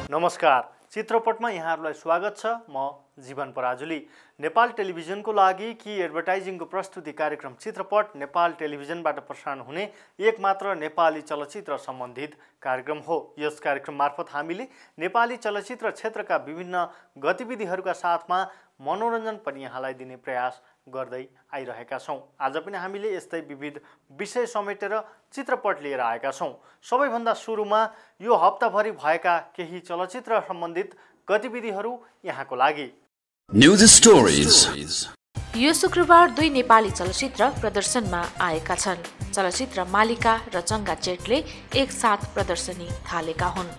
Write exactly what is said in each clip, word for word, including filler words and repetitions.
नमस्कार, चित्रपटमा यहाँहरूलाई स्वागत छ। म जीवन पराजुली। नेपाल टेलिभिजनको लागि कि एडभर्टाइजिङको प्रस्तुति कार्यक्रम चित्रपट नेपाल टेलिभिजनबाट प्रसारण हुने एकमात्र नेपाली चलचित्र सम्बन्धित कार्यक्रम हो। यस कार्यक्रम मार्फत हामीले नेपाली चलचित्र क्षेत्रका विभिन्न गतिविधिहरूका साथमा मनोरञ्जन पनि यहाँलाई दिने प्रयास गर्दै आइरहेका छौँ। आज पनि हामीले यस्तै विविध विषय समेटेर चित्रपट लिएर आएका छौँ। सबैभन्दा सुरुमा यो हप्ताभरि भएका केही चलचित्र सम्बन्धित गतिविधिहरू यहाँको लागि। News stories. यो शुक्रबार दुई नेपाली चलचित्र प्रदर्शनमा आएका छन्। चलचित्र मालिका र चङ्गा चेटले एक साथ प्रदर्शनी थालेका हुन्।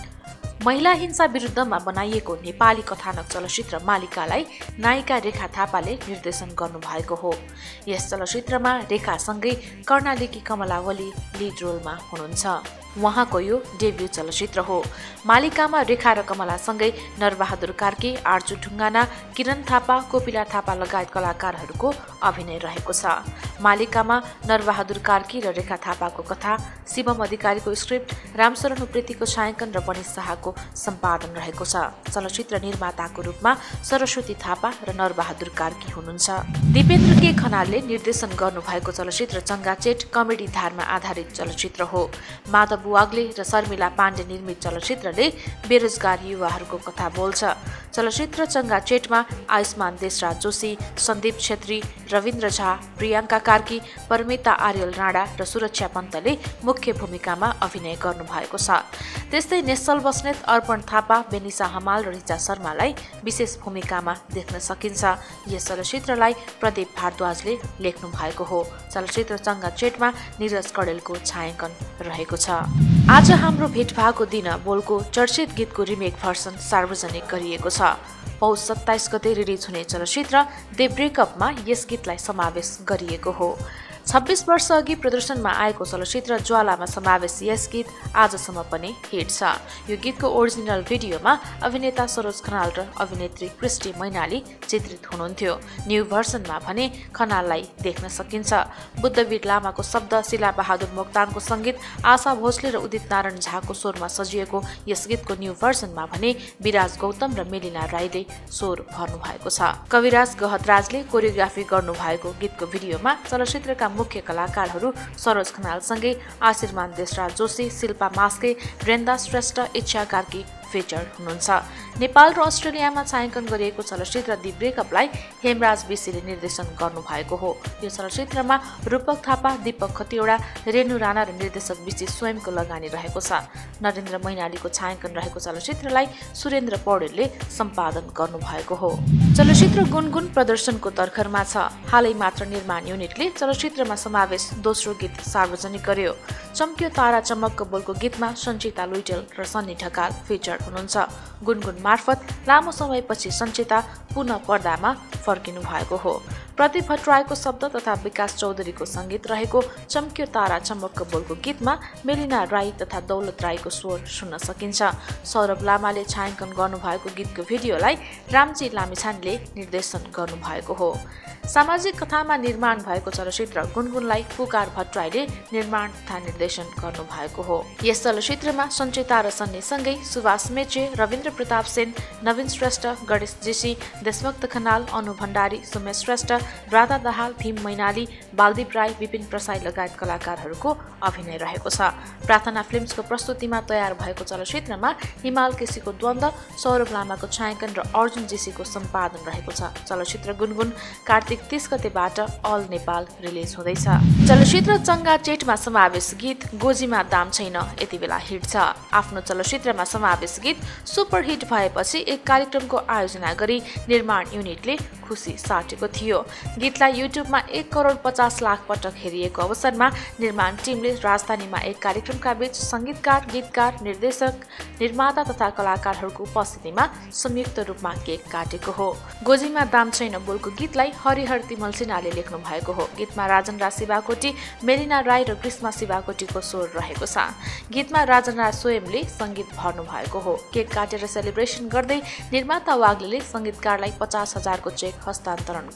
महिला हिंसा विरुद्धमा बनाइएको नेपाली कथानक चलचित्र मालिकालाई नायिका रेखा थापाले निर्देशन गर्नुभएको हो। यस चलचित्रमा रेखासँगै कर्णालीकी कमलावली लिड रोलमा हुनुहुन्छ। उहाँको यो डेब्यू चलचित्र हो। मालिकामा रेखा र कमलासँगै नरबहादुर कार्की, आर्जु ढुङ्गाना, किरण थापा, कोपिला थापा लगायत कलाकारहरूको अभिनय रहेको छ। मालिकामा नरबहादुर कार्की र रेखा थापाको कथा, शिवम अधिकारीको स्क्रिप्ट, रामशरण उप्रेतीको छायाङ्कन र मनिष शाहको सम्पादन रहेको छ। चलचित्र निर्माताको रूपमा सरस्वती थापा र नरबहादुर कार्की हुनुहुन्छ। दिपेन्द्र के खनालले निर्देशन गर्नुभएको चलचित्र चङ्गा चेट कमेडी धारमा आधारित चलचित्र हो। माधव वाग्ले र शर्मिला पाण्डे निर्मित चलचित्रले बेरोजगार युवाहरूको कथा बोल्छ। चलचित्र चङ्गा चेटमा आयुष्मान देशराज जोशी, सन्दीप छेत्री, रविन्द्र झा, प्रियङ्का कार्की, परमिता आर्यल राणा र सुरक्षा पन्तले मुख्य भूमिकामा अभिनय गर्नुभएको छ। त्यस्तै नेसल बस्नेत, अर्पण थापा, बेनिसा हमाल र रिचा शर्मालाई विशेष भूमिकामा देख्न सकिन्छ। यस चलचित्रलाई प्रदीप भारद्वाजले लेख्नु भएको हो। चलचित्र चङ्गा चेटमा निरज कडेलको छायाङ्कन रहेको छ। आज हाम्रो भेट भएको दिन बोलको चर्चित गीतको रिमेक भर्सन सार्वजनिक गरिएको छ। पौष सत्ताइस गते रिलिज हुने चलचित्र द ब्रेकअपमा यस गीतलाई समावेश गरिएको हो। छब्बीस वर्ष अघि प्रदर्शनमा आएको चलचित्र ज्वालामा समावेश यस गीत आजसम्म पनि हिट छ। यो गीतको ओरिजिनल भिडियोमा अभिनेता सरोज खनाल र अभिनेत्री क्रिस्टी मैनाली चित्रित हुनुहुन्थ्यो। न्यू भर्सनमा भने खनाललाई देख्न सकिन्छ। बुद्धवीर लामाको शब्द, शिला बहादुर मोक्तानको सङ्गीत, आशा भोसले र उदित नारायण झाको स्वरमा सजिएको यस गीतको न्यू भर्सनमा भने विराज गौतम र मेलिना राईले स्वर भर्नु भएको छ। कविराज गहतराजले कोरियोग्राफी गर्नुभएको गीतको भिडियोमा चलचित्रका मुख्य कलाकारहरू सरोज खनालसँगै आशीर्मान देशराज जोशी, शिल्पा मास्के, वृन्दा श्रेष्ठ, इच्छा कार्की फिचर हुनुहुन्छ। नेपाल र अस्ट्रेलियामा छायाङ्कन गरिएको चलचित्र दि ब्रेकअपलाई हेमराज विसीले निर्देशन गर्नुभएको हो। यो चलचित्रमा रूपक थापा, दीपक खतिवडा, रेणु राणा र निर्देशक विसी स्वयंको लगानी रहेको छ। नरेन्द्र मैनालीको छायाङ्कन रहेको चलचित्रलाई सुरेन्द्र पौडेलले सम्पादन गर्नुभएको हो। चलचित्र गुनगुन प्रदर्शनको तर्खरमा छ। हालै मात्र निर्माण युनिटले चलचित्रमा समावेश दोस्रो गीत सार्वजनिक गर्यो। चम्क्यो तारा चमक्क बोलको गीतमा सञ्चिता लुइटेल र सन्नी ढकाल फिचर हुनुहुन्छ। गुनगुन मार्फत लामो समयपछि सञ्चिता पुनः पर्दामा फर्किनु भएको हो। प्रदीप भट्टराईको शब्द तथा विकास चौधरीको सङ्गीत रहेको चम्क्यो तारा चमक्क बोलको गीतमा मेलिना राई तथा दौलत राईको स्वर सुन्न सकिन्छ। सौरभ लामाले छायाङ्कन गर्नुभएको गीतको भिडियोलाई रामजी लामिछानेले निर्देशन गर्नुभएको हो। सामाजिक कथामा निर्माण भएको चलचित्र गुनगुनलाई पुकार भट्टराईले निर्माण तथा निर्देशन गर्नुभएको हो। यस चलचित्रमा सञ्चिता र सन्नीसँगै सुभाष मेचे, रविन्द्र प्रताप सेन, नवीन श्रेष्ठ, गणेश जेसी, देशभक्त खनाल, अनु भण्डारी, सुमेश श्रेष्ठ, राधा दाहाल, भीम मैनाली, बालदीप राई, विपिन प्रसाई लगायत कलाकारहरूको अभिनय रहेको छ। प्रार्थना फिल्म्सको प्रस्तुतिमा तयार भएको चलचित्रमा हिमाल केसीको द्वन्द्व, सौरभ लामाको छायाङ्कन र अर्जुन जेसीको सम्पादन रहेको छ। चलचित्र गुनगुन कार्तिक तीस गतेबाट अल नेपाल रिलिज हुँदैछ। चलचित्र चङ्गा चेटमा समावेश गीत गोजीमा दाम छैन यति बेला हिट छ। आफ्नो चलचित्रमा समावेश गीत सुपर हिट भएपछि एक कार्यक्रमको आयोजना गरी निर्माण युनिटले खुसी साटेको थियो। गीतलाई युट्युबमा एक करोड पचास लाख पटक हेरिएको अवसरमा निर्माण टिमले राजधानीमा एक कार्यक्रमका बीच सङ्गीतकार, गीतकार, निर्देशक, निर्माता तथा कलाकारहरूको उपस्थितिमा संयुक्त रूपमा केक काटेको हो। गोजीमा दाम छैन बोलको गीतलाई हरिहर तिमल सिन्हाले लेख्नु भएको हो। गीतमा राजन राज शिवाकोटी, मेलिना राई र ग्रीष्मा शिवाकोटीको स्वर रहेको छ। गीतमा राजन राज स्वयंले सङ्गीत भर्नु भएको हो। केक काटेर सेलिब्रेसन गर्दै निर्माता वाग्लेले सङ्गीतकारलाई पचास हजारको चेक हस्तान्तरण गर्नुभयो।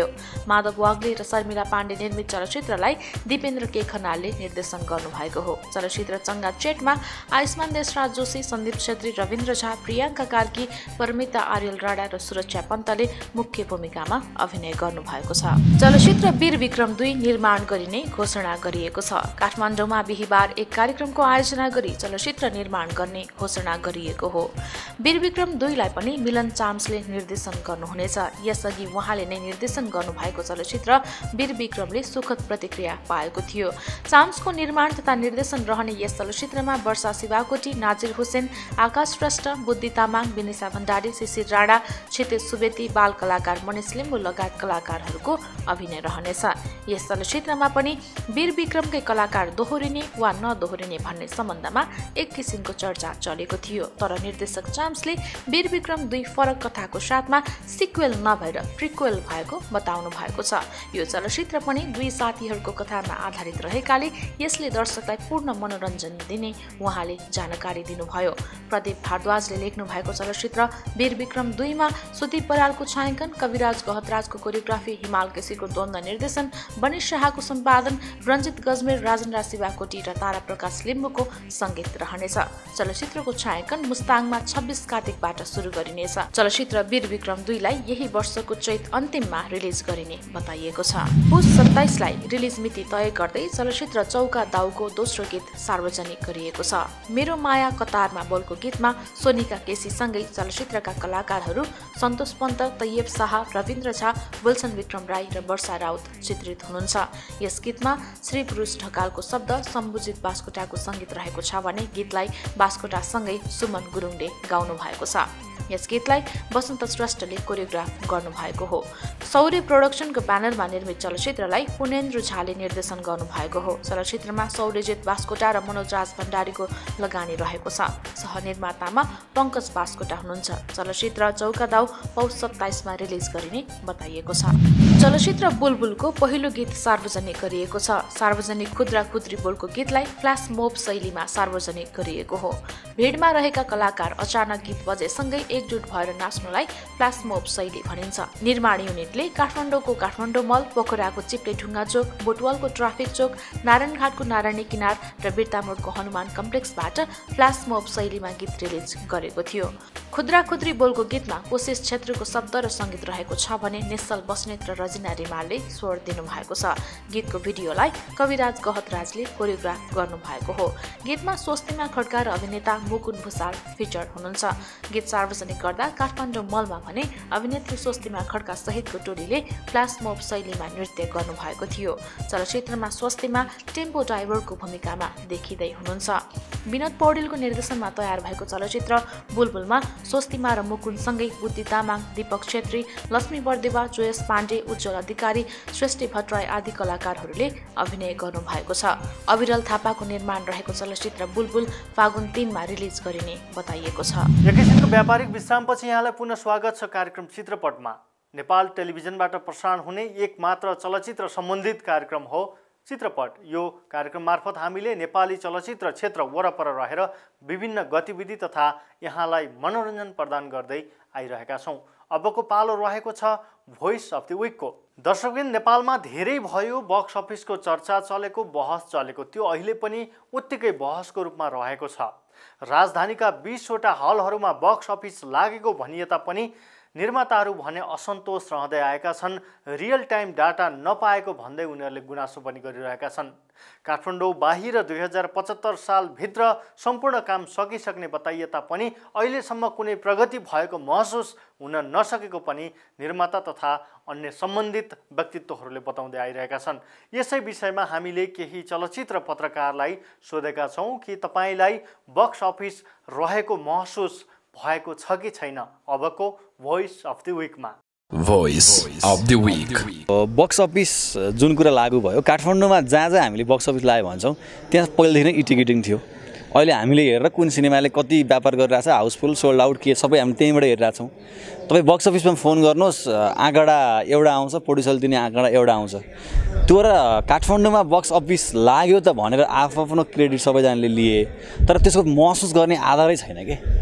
माधव वाग्ले र शर्मिला पाण्डे निर्मित चलचित्रलाई दिपेन्द्र के खनालले निर्देशन गर्नुभएको हो। चलचित्र चङ्गा चेटमा आयुष्मान देशराज जोशी, सन्दीप छेत्री, रविन्द्र झा, प्रियङ्का कार्की, परमिता आर्यल राणा र सुरक्षा पन्तले मुख्य भूमिकामा अभिनय गर्नुभएको छ। चलचित्र वीर विक्रम दुई निर्माण गरिने घोषणा गरिएको छ। काठमाडौँमा बिहिबार एक कार्यक्रमको आयोजना गरी चलचित्र निर्माण गर्ने घोषणा गरिएको हो। वीर विक्रम दुईलाई पनि मिलन चाम्सले निर्देशन गर्नुहुनेछ। यसअघि उहाँले नै निर्देशन गर्नुभएको चलचित्र वीर विक्रमले सुखद प्रतिक्रिया पाएको थियो। चाम्सको निर्माण तथा निर्देशन रहने यस चलचित्रमा वर्षा शिवाकोटी, नाजिर हुसेन, आकाश श्रेष्ठ, बुद्धि तामाङ, विनिसा भण्डारी, शिशिर राणा, क्षितिज सुवेदी, बाल कलाकार मनिष लिम्बू लगायत कलाकारहरूको अभिनय रहनेछ। यस चलचित्रमा पनि वीर विक्रमकै कलाकार दोहोरिने वा नदोहोरिने भन्ने सम्बन्धमा एक किसिमको चर्चा चलेको थियो। तर निर्देशक चाम्सले वीर विक्रम दुई फरक कथाको साथमा सिक्वेल नभएर प्रिक्वेल भएको बताउनु भएको छ। यो चलचित्र पनि दुई साथीहरूको कथामा आधारित रहेकाले यसले दर्शकलाई पूर्ण मनोरञ्जन दिने उहाँले जानकारी दिनुभयो। प्रदीप भारद्वाजले लेख्नु भएको चलचित्र वीर विक्रम दुईमा सुदीप बरालको छायाङ्कन, कविराज गहतराजको कोरियोग्राफी, हिमाल केसीको द्वन्द्व निर्देशन, बनिश शाहको सम्पादन, रञ्जित गजमेर, राजेन्द्र शिवाकोटी र तारा प्रकाश लिम्बूको सङ्गीत रहनेछ। चलचित्रको छायाङ्कन मुस्ताङमा छब्बीस कार्तिकबाट सुरु गरिनेछ। चलचित्र वीर विक्रम दुईलाई यही वर्षको चैत अन्तिममा रिलिज गरिने बताइएको छ। पुस सत्ताइसलाई रिलिज मिति तय गर्दै चलचित्र चौका दाउको दोस्रो गीत सार्वजनिक गरिएको छ। मेरो माया कतारमा बोलको गीतमा सोनिका केसीसँगै चलचित्रका कलाकारहरू सन्तोष पन्त, तैयब शाह, रविन्द्र झा, विल्सन विक्रम राई र वर्षा राउत चित्रित हुनुहुन्छ। यस गीतमा श्री पुरुष ढकालको शब्द, शम्भुजित बास्कोटाको सङ्गीत रहेको छ भने गीतलाई बास्कोटासँगै सुमन गुरुङले गाउनु भएको छ। यस गीतलाई वसन्त श्रेष्ठले कोरियोग्राफ गर्नुभएको हो। सौर्य प्रोडक्सनको ब्यानरमा निर्मित चलचित्रलाई पुनेन्द्र झाले निर्देशन गर्नुभएको हो। चलचित्रमा सौर्यजित बास्कोटा र मनोज राज भण्डारीको लगानी रहेको छ। सहनिर्मातामा पङ्कज बास्कोटा हुनुहुन्छ। चलचित्र चौका दाउ पौष सत्ताइसमा रिलिज गरिने बताइएको छ। चलचित्र बुलबुलको पहिलो गीत सार्वजनिक गरिएको छ। सार्वजनिक खुद्रा खुद्री बोलको गीतलाई फ्ल्यास मोब शैलीमा सार्वजनिक गरिएको हो। भिडमा रहेका कलाकार अचानक गीत बजेसँगै एकजुट भएर नाच्नुलाई फ्ल्यास मोब शैली भनिन्छ। निर्माण युनिटले काठमाडौँको काठमाडौँ मल, पोखराको चिप्ले ढुङ्गा चोक, बोटवलको ट्राफिक चोक, नारायणघाटको नारायणी किनार र बिर्तामोडको हनुमान कम्प्लेक्सबाट फ्ल्यास मोब शैलीमा गीत रिलिज गरेको थियो। खुद्रा खुद्री बोलको गीतमा कोशिश क्षेत्रको शब्द र सङ्गीत रहेको छ भने निश्चल बस्नेत र रजिना रिमालले स्वर दिनुभएको छ। गीतको भिडियोलाई कविराज गहतराजले कोरियोग्राफ गर्नुभएको हो। गीतमा स्वस्तिमा खड्का र अभिनेता मुकुन्द भुसाल फिचर हुनुहुन्छ। गीत सार्वजनिक गर्दा काठमाडौँ मलमा भने अभिनेत्री स्वस्तिमा खड्का सहितको टोलीले फ्ल्यास मोब शैलीमा नृत्य गर्नुभएको थियो। चलचित्रमा स्वस्तिमा टेम्पो ड्राइभरको भूमिकामा देखिँदै हुनुहुन्छ। विनोद पौडेलको निर्देशनमा तयार भएको चलचित्र बुलबुलमा स्वस्तिमा र मुकुन्दसँगै बुद्धि तामाङ, दीपक छेत्री, लक्ष्मी बर्देवा, जोयस पाण्डे, उज्जवल अधिकारी, सृष्टि भट्टराई आदि कलाकारहरूले अभिनय गर्नुभएको छ। अविरल थापाको निर्माण रहेको चलचित्र बुलबुल फागुन तीनमा रिलिज गरिने बताइएको छ। एकैछिनको व्यापारिक विश्रामपछि यहाँलाई पुनः स्वागत छ कार्यक्रम चित्रपटमा। नेपाल टेलिभिजनबाट प्रसारण हुने एक मात्र चलचित्र सम्बन्धित कार्यक्रम हो चित्रपट। यो कार्यक्रम मार्फत हामीले नेपाली चलचित्र क्षेत्र वरपर रहेर विभिन्न गतिविधि तथा यहाँलाई मनोरञ्जन प्रदान गर्दै आइरहेका छौँ। अबको पालो रहेको छ भोइस अफ द विकको। दर्शकबिन, नेपालमा धेरै भयो बक्स अफिसको चर्चा चलेको, बहस चलेको, त्यो अहिले पनि उत्तिकै बहसको रूपमा रहेको छ। राजधानीका बीसवटा हलहरूमा बक्स अफिस लागेको भनिए तापनि निर्माताहरू भने असन्तोष रहँदै आएका छन्। रियल टाइम डाटा नपाएको भन्दै उनीहरूले गुनासो पनि गरिरहेका छन्। काठमाडौँ बाहिर दुई हजार पचहत्तर सालभित्र सम्पूर्ण काम सकिसक्ने बताइए तापनि अहिलेसम्म कुनै प्रगति भएको महसुस हुन नसकेको पनि निर्माता तथा अन्य सम्बन्धित व्यक्तित्वहरूले बताउँदै आइरहेका छन्। यसै विषयमा हामीले केही चलचित्र पत्रकारलाई सोधेका छौँ कि तपाईँलाई बक्स अफिस रहेको महसुस भएको छ कि छैन। अबको भोइस अफ द विकमा voice of the week. Box office जुन कुरा लागू भयो, काठमाडौँमा जहाँ जहाँ हामीले बक्स अफिस लाग्यो भन्छौँ त्यहाँ पहिलेदेखि नै इटिकेटिङ थियो। अहिले हामीले हेरेर कुन सिनेमाले कति व्यापार गरिरहेछ, हाउसफुल, सोल्ड आउट के सबै हामी त्यहीँबाट हेरिरहेछौँ। तपाईँ बक्स अफिसमा फोन गर्नुहोस्, आँकडा एउटा आउँछ, प्रोड्युसरले दिने आँकडा एउटा आउँछ। त्यो र काठमाडौँमा बक्स अफिस लाग्यो त भनेर आफ्नो आफ्नो क्रेडिट सबैजनाले लिए, तर त्यसको महसुस गर्ने आधारै छैन के।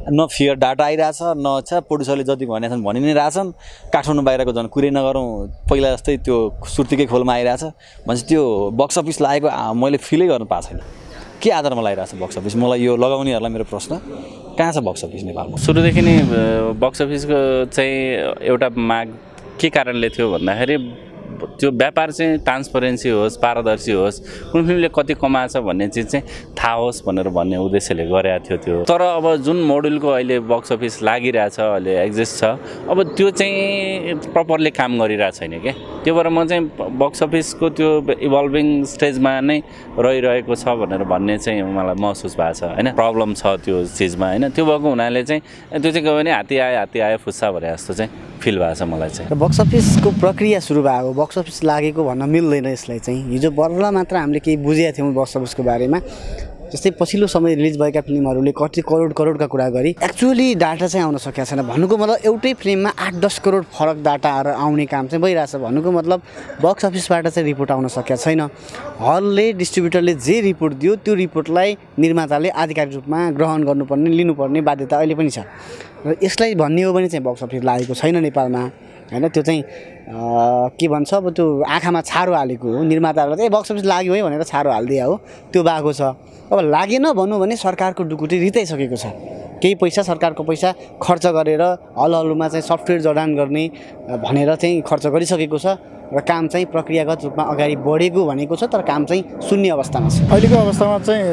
न फेयर डाटा आइरहेछ न छ प्रड्युसरले जति भनेका छन् भनि नै रहेछन् काठमाडौँ बाहिरको झन् कुरै नगरौँ पहिला जस्तै त्यो सुर्तीकै खोलमा आइरहेछ भनेपछि त्यो बक्स अफिस लागेको मैले फिलै गर्नु पाएको छैन के आधारमा लागिरहेछ बक्स अफिस मलाई यो लगाउनेहरूलाई मेरो प्रश्न कहाँ छ बक्स अफिस नेपालमा सुरुदेखि नै बक्स अफिसको चाहिँ एउटा माग के कारणले थियो भन्दाखेरि त्यो व्यापार चाहिँ ट्रान्सपरेन्सी होस् पारदर्शी होस् कुन फिल्मले कति कमाएछ भन्ने चिज चाहिँ थाहा होस् भनेर भन्ने उद्देश्यले गरेको थियो त्यो तर अब जुन मोडलको अहिले बक्स अफिस लागिरहेछ अहिले एक्जिस्ट छ अब त्यो चाहिँ प्रपरली काम गरिरहेको छैन क्या त्यो भएर म चाहिँ बक्स अफिसको त्यो इभल्भिङ स्टेजमा नै रहिरहेको छ भनेर भन्ने चाहिँ मलाई महसुस भएको छ होइन प्रब्लम छ त्यो चिजमा होइन त्यो भएको हुनाले चाहिँ त्यो चाहिँ गयो भने हात्ती आयो हात्ती आयो फुस्सा भने जस्तो चाहिँ फिल भएको छ मलाई चाहिँ बक्स अफिसको प्रक्रिया सुरु भएको बक्स अफिस लागेको भन्न मिल्दैन यसलाई चाहिँ हिजो बल्ल मात्र हामीले केही बुझेका थियौँ बक्स अफिसको बारेमा जस्तै पछिल्लो समय रिलिज भएका फिल्महरूले कति करोड करोडका कुरा गरी एक्चुअली डाटा चाहिँ आउन सकेको छैन भन्नुको मतलब एउटै फिल्ममा आठ दस करोड फरक डाटाहरू आउने काम चाहिँ भइरहेछ भन्नुको मतलब बक्स अफिसबाट चाहिँ रिपोर्ट आउन सकेको छैन हलले डिस्ट्रिब्युटरले जे रिपोर्ट दियो त्यो रिपोर्टलाई निर्माताले आधिकारिक रूपमा ग्रहण गर्नुपर्ने लिनुपर्ने बाध्यता अहिले पनि छ र यसलाई भन्ने हो भने चाहिँ बक्स अफिस लागेको छैन नेपालमा हैन त्यो चाहिँ के भन्छ अब त्यो आँखामा छारो हालेको हो निर्माताहरूले चाहिँ बक्स अफिस लाग्यो है भनेर छारो हालिदिया हो त्यो भएको छ अब लागेन भनौँ भने सरकारको डुकुटी रिताइसकेको छ केही पैसा सरकारको पैसा खर्च गरेर हल हलमा चाहिँ सफ्टवेयर जडान गर्ने भनेर चाहिँ खर्च गरिसकेको छ र काम चाहिँ प्रक्रियागत रूपमा अगाडि बढेको भनेको छ तर काम चाहिँ शून्य अवस्थामा छ अहिलेको अवस्थामा चाहिँ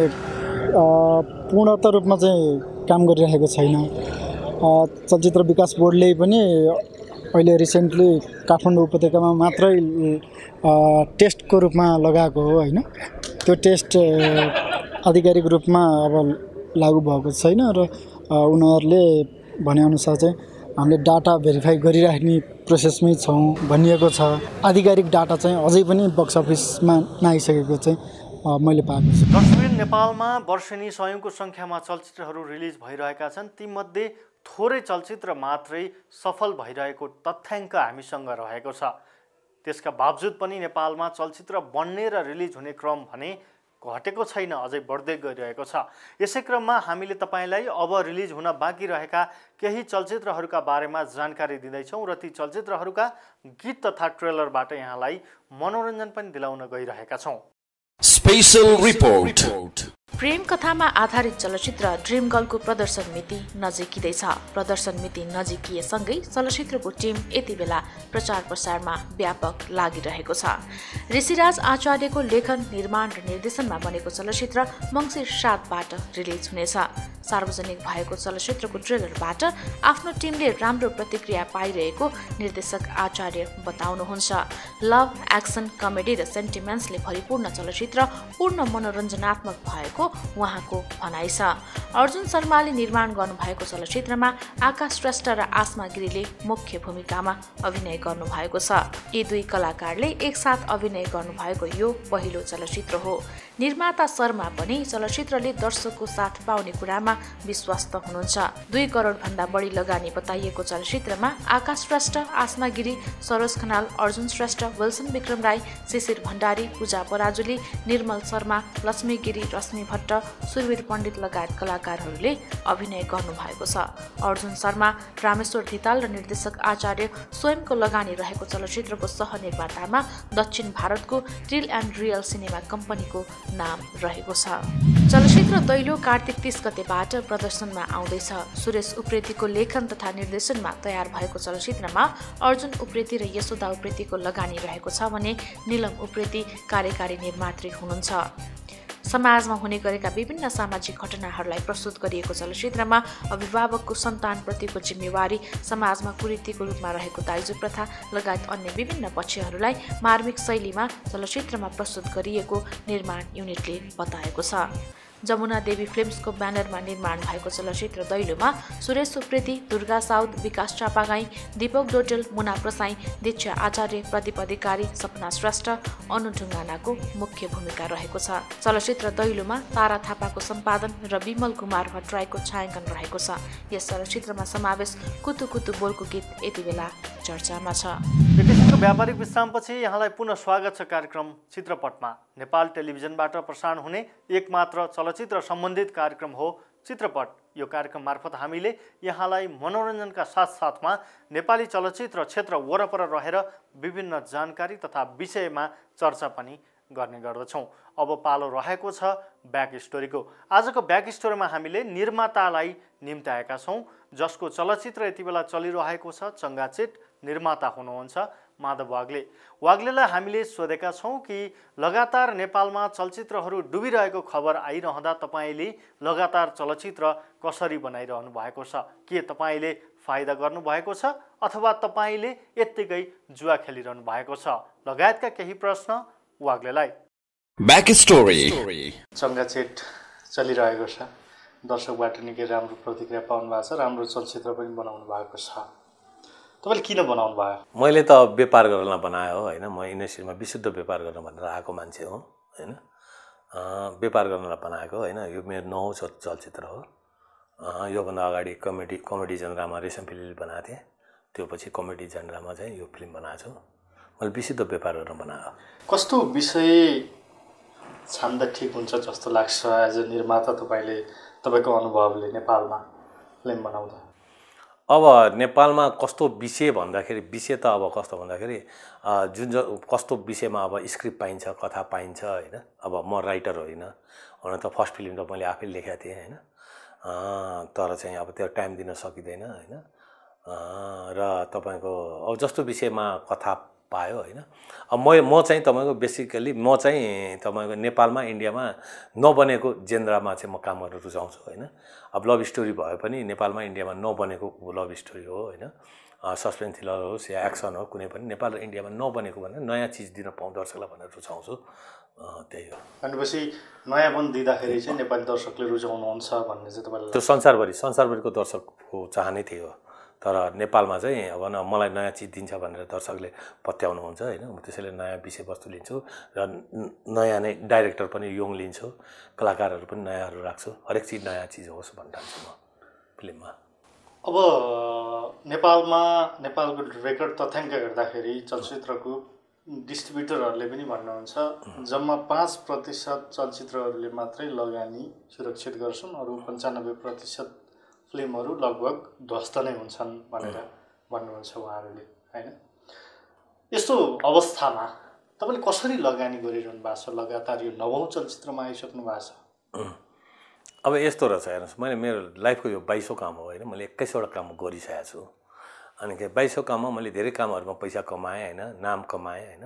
पूर्णत रूपमा चाहिँ काम गरिरहेको छैन चलचित्र विकास बोर्डले पनि अहिले रिसेन्टली काठमाडौँ उपत्यकामा मात्रै टेस्टको रूपमा लगाएको हो हैन त्यो टेस्ट आधिकारिक रूपमा अब लागू भएको छैन र उनीहरूले भनेअनुसार चाहिँ हामीले डाटा भेरिफाई गरिराख्ने प्रोसेसमै छौँ भनिएको छ आधिकारिक डाटा चाहिँ अझै पनि बक्स अफिसमा नआइसकेको चाहिँ मैले पाएको छु दर्शक नेपालमा वर्षेनी सयौंको सङ्ख्यामा चलचित्रहरू रिलिज भइरहेका छन् तीमध्ये थोरै चलचित्र मात्रै सफल भइरहेको तथ्याङ्क हामीसँग रहेको छ त्यसका बावजुद पनि नेपालमा चलचित्र बन्ने र रिलिज हुने क्रम भने घटेको छैन अझै बढ्दै गइरहेको छ यसै क्रममा हामीले तपाईलाई अब रिलिज हुन बाँकी रहेका केही चलचित्रहरूका बारेमा जानकारी दिँदैछौँ र ती चलचित्रहरूका गीत तथा ट्रेलरबाट यहाँलाई मनोरञ्जन पनि दिलाउन गइरहेका छौँ स्पेशल रिपोर्ट प्रेम कथामा आधारित चलचित्र ड्रिम गर्लको प्रदर्शन मिति नजिकिँदैछ प्रदर्शन मिति नजिकिएसँगै चलचित्रको टिम यति बेला प्रचार प्रसारमा व्यापक लागिरहेको छ ऋषिराज आचार्यको लेखन निर्माण र निर्देशनमा बनेको चलचित्र मङ्सिर सातबाट रिलिज हुनेछ सार्वजनिक भएको चलचित्रको ट्रेलरबाट आफ्नो टिमले राम्रो प्रतिक्रिया पाइरहेको निर्देशक आचार्य बताउनुहुन्छ लभ एक्सन कमेडी र सेन्टिमेन्ट्सले भरिपूर्ण चलचित्र पूर्ण मनोरञ्जनात्मक भएको उहाँको भनाइ छ अर्जुन शर्माले निर्माण गर्नुभएको चलचित्रमा आकाश श्रेष्ठ र आसमा गिरीले मुख्य भूमिकामा अभिनय गर्नुभएको छ यी दुई कलाकारले एकसाथ अभिनय गर्नुभएको यो पहिलो चलचित्र हो निर्माता शर्मा पनि चलचित्रले दर्शकको साथ पाउने कुरामा विश्वस्त हुनुहुन्छ दुई करोड भन्दा बढी लगानी बताइएको चलचित्रमा आकाश श्रेष्ठ आसमा गिरी सरोज खनाल अर्जुन श्रेष्ठ विल्सन विक्रम राई शिशिर भण्डारी पूजा पराजुली निर्मल शर्मा लक्ष्मी गिरी रश्मि भट्ट सुरवीर पण्डित लगायत कलाकारहरूले अभिनय गर्नुभएको छ अर्जुन शर्मा रामेश्वर धिताल र निर्देशक आचार्य स्वयंको लगानी रहेको चलचित्रको सहनिर्मातामा दक्षिण भारतको ट्रिल एन्ड रियल सिनेमा कम्पनीको नाम रहेको छ चलचित्र दैलो कार्तिक तीस गतेबाट प्रदर्शनमा आउँदैछ सुरेश उप्रेतीको लेखन तथा निर्देशनमा तयार भएको चलचित्रमा अर्जुन उप्रेती र यशोदा उप्रेतीको लगानी रहेको छ भने निलम उप्रेती कार्यकारी निर्मात्री हुनुहुन्छ समाजमा हुने गरेका विभिन्न सामाजिक घटनाहरूलाई प्रस्तुत गरिएको चलचित्रमा अभिभावकको सन्तानप्रतिको जिम्मेवारी समाजमा कुरीतिको रूपमा रहेको दाइजो प्रथा लगायत अन्य विभिन्न पक्षहरूलाई मार्मिक शैलीमा चलचित्रमा प्रस्तुत गरिएको निर्माण युनिटले बताएको छ जमुना देवी फिल्म्सको ब्यानरमा निर्माण भएको चलचित्र दैलोमा सुरेश उप्रेती दुर्गा साउद विकास चापागाई दीपक डोटेल मुना प्रसाई दीक्षा आचार्य प्रदीप अधिकारी सपना श्रेष्ठ अनु ढुङ्गानाको मुख्य भूमिका रहेको छ चलचित्र दैलोमा तारा थापाको सम्पादन र विमल कुमार भट्टराईको छायाङ्कन रहेको छ यस चलचित्रमा समावेश कुतु कुतु बोलको गीत यति बेला चर्चामा छ एकैछिनको व्यापारिक विश्रामपछि यहाँलाई पुनः स्वागत छ कार्यक्रम चित्रपटमा नेपाल टेलिभिजनबाट प्रसारण हुने एकमात्र चलचित्र सम्बन्धित कार्यक्रम हो चित्रपट यो कार्यक्रम मार्फत हामीले यहाँलाई मनोरञ्जनका साथसाथमा नेपाली चलचित्र क्षेत्र वरपर रहेर विभिन्न जानकारी तथा विषयमा चर्चा पनि गर्ने गर्दछौँ। अब पालो रहेको छ ब्याक स्टोरीको। आजको ब्याक स्टोरीमा हामीले निर्मातालाई निम्त्याएका छौँ, जसको चलचित्र यति बेला चलिरहेको छ। चङ्गाचेट निर्माता हुनुहुन्छ माधव वाग्ले। वाग्लेलाई हामीले सोधेका छौँ कि लगातार नेपालमा चलचित्रहरू डुबिरहेको खबर आइरहँदा तपाईँले लगातार चलचित्र कसरी बनाइरहनु भएको छ? के तपाईँले फाइदा गर्नुभएको छ अथवा तपाईँले यत्तिकै जुवा खेलिरहनु भएको छ? लगायतका केही प्रश्न वाग्लेलाई। Back story. चङ्गाचेट चलिरहेको छ, दर्शकबाट निकै राम्रो प्रतिक्रिया पाउनु भएको छ, राम्रो चलचित्र पनि बनाउनु भएको छ। तपाईँले किन बनाउनु भयो? मैले त व्यापार गर्न बनायो होइन। म इन्डस्ट्रीमा विशुद्ध व्यापार गर्न भनेर आएको मान्छे हो होइन। व्यापार गर्नलाई बनाएको होइन। यो मेरो नौ चलचित्र हो। योभन्दा अगाडि कमेडी कमेडी जेनरामा रेशम फिल्म बनाएको थिएँ, त्यो पछि कमेडी जेनरामा चाहिँ यो फिल्म बनाएको छु। मैले विशुद्ध व्यापार गर्न बनाएको। कस्तो विषय छान्दा ठिक हुन्छ जस्तो लाग्छ एज अ निर्माता तपाईँले, तपाईँको अनुभवले नेपालमा फिल्म बनाउँदा? अब नेपालमा कस्तो विषय भन्दाखेरि, विषय त अब कस्तो भन्दाखेरि जुन ज कस्तो विषयमा अब स्क्रिप्ट पाइन्छ, कथा पाइन्छ होइन। अब म राइटर होइन, हुन त फर्स्ट फिल्म त मैले आफै लेखेको थिएँ होइन। तर चाहिँ अब त्यो टाइम दिन सकिँदैन होइन। र तपाईँको अब जस्तो विषयमा कथा पायो होइन। अब म म चाहिँ तपाईँको बेसिकली म चाहिँ तपाईँको नेपालमा इन्डियामा नबनेको जेनरामा चाहिँ म काम गर्न रुचाउँछु होइन। अब लभ स्टोरी भए पनि नेपालमा इन्डियामा नबनेको लभ स्टोरी हो होइन। सस्पेन्स थ्रिलर होस् या एक्सन हो, कुनै पनि नेपाल र इन्डियामा नबनेको भनेर नयाँ चिज दिन पाउँ दर्शकलाई भनेर रुचाउँछु। त्यही हो। भनेपछि नयाँ पनि दिँदाखेरि चाहिँ नेपाली दर्शकले रुचाउनुहुन्छ भन्ने चाहिँ तपाईँलाई? त्यो संसारभरि संसारभरिको दर्शकको चाहनै थियो। तर नेपालमा चाहिँ अब न मलाई नयाँ चिज दिन्छ भनेर दर्शकले पत्याउनुहुन्छ होइन। म त्यसैले नयाँ विषयवस्तु लिन्छु र नयाँ नै डाइरेक्टर पनि यङ लिन्छु, कलाकारहरू पनि नयाँहरू राख्छु, हरेक चिज नयाँ चिज होस् भन्न चाहन्छु म फिल्ममा। अब नेपालमा नेपालको रेकर्ड तथ्याङ्क हेर्दाखेरि चलचित्रको डिस्ट्रिब्युटरहरूले पनि भन्नुहुन्छ जम्मा पाँच प्रतिशत चलचित्रहरूले मात्रै लगानी सुरक्षित गर्छन्, अरू पन्चानब्बे प्रतिशत फिल्महरू लगभग ध्वस्त नै हुन्छन् भनेर भन्नुहुन्छ उहाँहरूले होइन। यस्तो अवस्थामा तपाईँले कसरी लगानी गरिरहनु भएको छ? लगातार यो नवौँ चलचित्रमा आइसक्नु भएको छ। अब यस्तो रहेछ हेर्नुहोस्, मैले मेरो लाइफको यो बाइसौँ काम हो होइन। मैले एक्काइसवटा काम गरिसकेको छु। अनि के बाइसौँ काममा मैले धेरै कामहरूमा पैसा कमाएँ होइन, नाम कमाएँ होइन।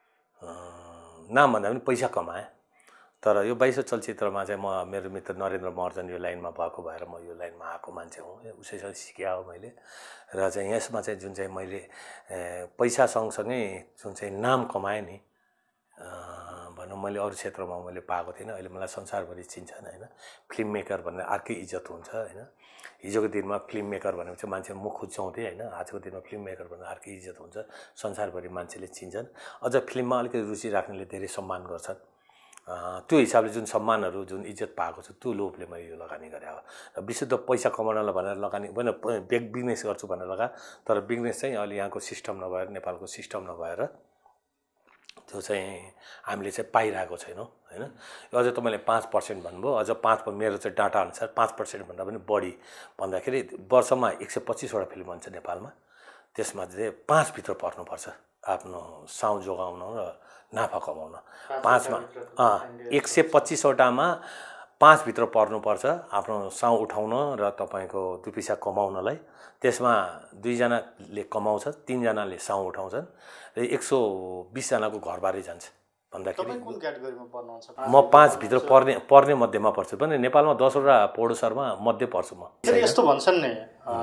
नाम भन्दा पनि पैसा कमाएँ। तर यो बाइसौँ चलचित्रमा चाहिँ म मेरो मित्र नरेन्द्र महर्जन यो लाइनमा भएको भएर म यो लाइनमा आएको मान्छे हुँ, उसैसँग सिकेँ हो मैले। र चाहिँ यसमा चाहिँ जुन चाहिँ मैले पैसा सँगसँगै जुन चाहिँ नाम कमाएँ नि, भनौँ मैले अरू क्षेत्रमा मैले पाएको थिइनँ। अहिले मलाई संसारभरि चिन्छन् होइन। फिल्म मेकर भनेर अर्कै इज्जत हुन्छ होइन। हिजोको दिनमा फिल्म मेकर भनेपछि मान्छे मुख खुच्चाउँथे होइन। आजको दिनमा फिल्म मेकर भनेर अर्कै इज्जत हुन्छ, संसारभरि मान्छेले चिन्छन्। अझ फिल्ममा अलिकति रुचि राख्नेले धेरै सम्मान गर्छन्। त्यो हिसाबले जुन सम्मानहरू जुन इज्जत पाएको छ त्यो लोभले मैले यो लगानी गरेँ हो। र विशुद्ध पैसा कमाउनलाई भनेर लगानी होइन, बिजनेस गर्छु भनेर लगा। तर बिजनेस चाहिँ अहिले यहाँको सिस्टम नभएर, नेपालको सिस्टम नभएर त्यो चाहिँ हामीले चाहिँ पाइरहेको छैनौँ होइन। अझ तपाईँले पाँच पर्सेन्ट भन्नुभयो, अझ पाँच मेरो चाहिँ डाटा अनुसार पाँच पर्सेन्टभन्दा पनि बढी भन्दाखेरि वर्षमा एक सय पच्चिसवटा फिल्म बन्छ नेपालमा। त्यसमा चाहिँ पाँचभित्र पर्नुपर्छ आफ्नो साउँ जोगाउन र नाफा कमाउन। पाँचमा एक सय पच्चिसवटामा पाँचभित्र पर्नुपर्छ आफ्नो साउँ उठाउन र तपाईँको दुई पैसा कमाउनलाई। त्यसमा दुईजनाले कमाउँछ, तिनजनाले साउँ उठाउँछन् र एक सौ बिसजनाको घरबारै जान्छ भन्दाखेरि म पाँचभित्र पर्ने पर्ने मध्येमा पर्छु पनि। नेपालमा दसवटा पौडोसरमा मध्ये पर्छु म। यस्तो भन्छन् नि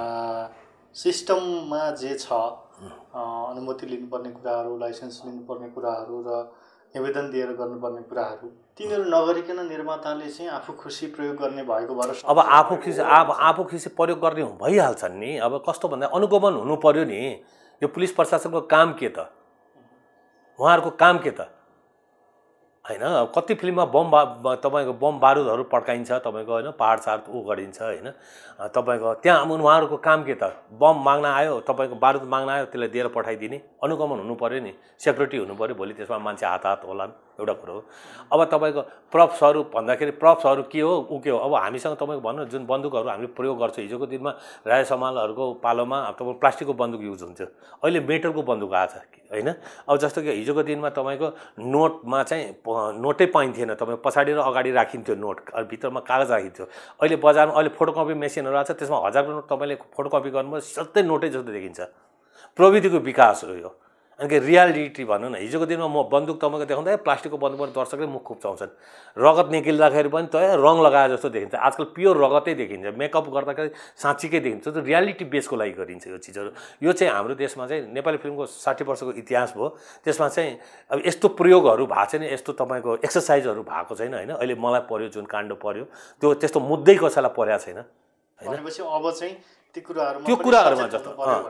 सिस्टममा जे छ अनुमति लिनुपर्ने कुराहरू, लाइसेन्स लिनुपर्ने कुराहरू र निवेदन दिएर गर्नुपर्ने कुराहरू तिनीहरू नगरिकन निर्माताले चाहिँ आफू खुसी प्रयोग गर्ने भएको भएर अब आफू खुसी अब आफू खुसी प्रयोग गर्ने भइहाल्छन् नि। अब कस्तो भन्दा अनुगमन हुनु पर्यो नि। यो पुलिस प्रशासनको काम के त, उहाँहरूको काम के त होइन। कति फिल्ममा बम बा तपाईँको बम बारुदहरू पड्काइन्छ तपाईँको होइन, पाहाड साड ऊ गरिन्छ होइन तपाईँको। त्यहाँ उहाँहरूको काम के त, बम माग्न आयो तपाईँको, बारुद माग्न आयो, त्यसलाई दिएर पठाइदिने। अनुगमन हुनु पऱ्यो नि, सेक्युरिटी हुनु पऱ्यो। भोलि त्यसमा मान्छे हात हात होलान्। एउटा कुरो हो। अब तपाईँको प्रप्सहरू भन्दाखेरि प्रप्सहरू के हो उ के हो। अब हामीसँग तपाईँको भन्नु जुन बन्दुकहरू हामीले प्रयोग गर्छौँ, हिजोको दिनमा राय समालहरूको पालोमा तपाईँको प्लास्टिकको बन्दुक युज हुन्थ्यो, अहिले मेटलको बन्दुक आएको छ होइन। अब जस्तो कि हिजोको दिनमा तपाईँको नोटमा चाहिँ नोटै पाइन्थेन, तपाईँ पछाडि र अगाडि राखिन्थ्यो नोट, भित्रमा कागज राखिन्थ्यो। अहिले बजारमा अहिले फोटोकपी मेसिनहरू आएको छ, त्यसमा हजारको नोट तपाईँले फोटोकपी गर्नुभयो सधैँ नोटै जस्तो देखिन्छ। प्रविधिको विकास हो यो। अनि कि रियालिटी भनौँ न, हिजोको दिनमा म बन्दुक तपाईँको देखाउँदा प्लास्टिकको बन्दुक पनि दर्शकले मुख खुप्चाउँछन्, रगत निकाल्दाखेरि पनि त रङ लगाए जस्तो देखिन्छ। आजकल प्योर रगतै देखिन्छ, मेकअप गर्दाखेरि साँच्चीकै देखिन्छ। त्यो रियालिटी बेसको लागि गरिन्छ यो चिजहरू। यो चाहिँ हाम्रो देशमा चाहिँ नेपाली फिल्मको साठी वर्षको इतिहास भयो, त्यसमा चाहिँ अब यस्तो प्रयोगहरू भएको छैन, यस्तो तपाईँको एक्सर्साइजहरू भएको छैन होइन। अहिले मलाई पर्यो जुन काण्ड पर्यो त्यो त्यस्तो मुद्दै कसैलाई परेको छैन होइन। अब चाहिँ त्यो कुराहरूमा जस्तो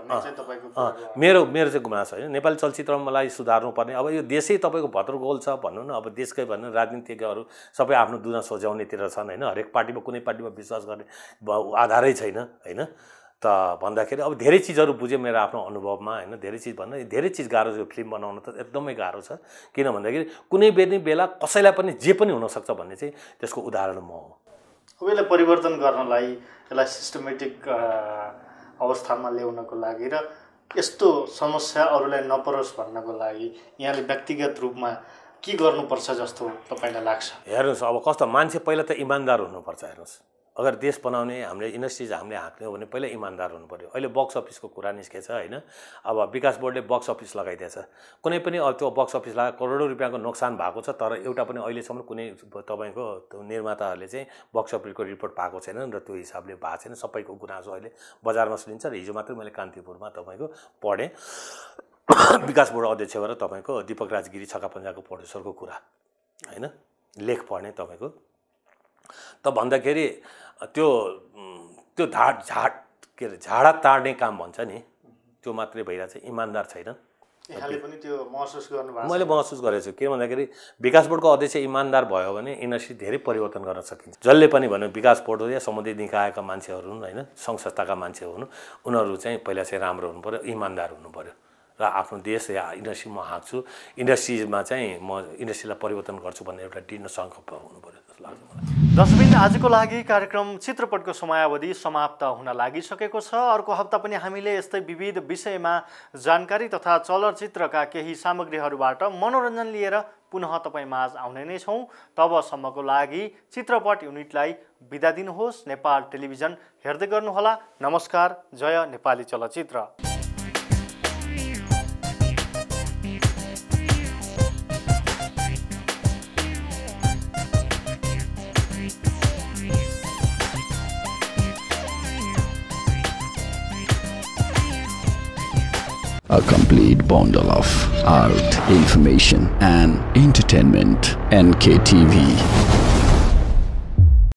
मेरो मेरो चाहिँ गुनासो होइन। नेपाली चलचित्रलाई सुधार्नुपर्ने अब यो देशै तपाईँको भद्रगोल छ भनौँ न। अब देशकै भन्नु राजनीतिज्ञहरू सबै आफ्नो दुना सोझ्याउनेतिर छन् होइन। हरेक पार्टीमा कुनै पार्टीमा विश्वास गर्ने आधारै छैन होइन। त भन्दाखेरि अब धेरै चिजहरू बुझेँ मेरो आफ्नो अनुभवमा होइन। धेरै चिज भन्दा धेरै चिज गाह्रो छ, फिल्म बनाउन त एकदमै गाह्रो छ। किन भन्दाखेरि कुनै बेनी बेला कसैलाई पनि जे पनि हुनसक्छ भन्ने चाहिँ त्यसको उदाहरण म हो। अब यसलाई परिवर्तन गर्नलाई, यसलाई सिस्टमेटिक अवस्थामा ल्याउनको लागि र यस्तो समस्या अरूलाई नपरोस् भन्नको लागि यहाँले व्यक्तिगत रूपमा के गर्नुपर्छ जस्तो तपाईँलाई लाग्छ? हेर्नुहोस्, अब कस्तो मान्छे पहिला त इमान्दार हुनुपर्छ। हेर्नुहोस्, अगर देश बनाउने हामीले इन्डस्ट्रिज हामीले हाँक्ने हो भने पहिला इमान्दार हुनु पऱ्यो। अहिले बक्स अफिसको कुरा निस्केछ होइन। अब विकास बोर्डले बक्स अफिस लगाइदिएछ, कुनै पनि अब त्यो बक्स अफिस लगाएर करोडौँ रुपियाँको नोक्सान भएको छ, तर एउटा पनि अहिलेसम्म कुनै तपाईँको निर्माताहरूले चाहिँ बक्स अफिसको रिपोर्ट पाएको छैन र त्यो हिसाबले भएको छैन। सबैको गुनासो अहिले बजारमा सुनिन्छ र हिजो मात्रै मैले कान्तिपुरमा तपाईँको पढेँ विकास बोर्ड अध्यक्ष भएर तपाईँको दीपक राजगिरी छक्का पन्जाको प्रोड्युसरको कुरा होइन, लेख पढ्ने तपाईँको। त भन्दाखेरि त्यो त्यो झाड झाड के अरे झाडा ताड्ने काम भन्छ नि, त्यो मात्रै भइरहेको छ, इमान्दार छैन। यहाँले पनि त्यो महसुस गर्नुभएको? मैले महसुस गरेको छु। के भन्दाखेरि विकास बोर्डको अध्यक्ष इमान्दार भयो भने इन्डस्ट्री धेरै परिवर्तन गर्न सकिन्छ। जसले पनि भन्यो विकास बोर्ड हो या सम्बन्धित निकायका मान्छेहरू हुन् होइन, सङ्घ संस्थाका मान्छे हुन्, उनीहरू चाहिँ पहिला चाहिँ राम्रो हुनु पऱ्यो, इमान्दार हुनु पऱ्यो र आफ्नो देश या इन्डस्ट्री म हाँक्छु, इन्डस्ट्रीमा चाहिँ म इन्डस्ट्रीलाई परिवर्तन गर्छु भन्ने एउटा दृढ सङ्कल्प हुनु पऱ्यो जस्तो लाग्छ मलाई। दर्शकवृन्द, आजको लागि कार्यक्रम चित्रपटको समयावधि समाप्त हुन लागिसकेको छ। अर्को हप्ता पनि हामीले यस्तै विविध विषयमा जानकारी तथा चलचित्रका केही सामग्रीहरूबाट मनोरञ्जन लिएर पुनः तपाईँ माझ आउने नै छौँ। तबसम्मको लागि चित्रपट युनिटलाई बिदा दिनुहोस्। नेपाल टेलिभिजन हेर्दै गर्नुहोला। नमस्कार। जय नेपाली चलचित्र। A complete bundle of art, information and entertainment. N K T V.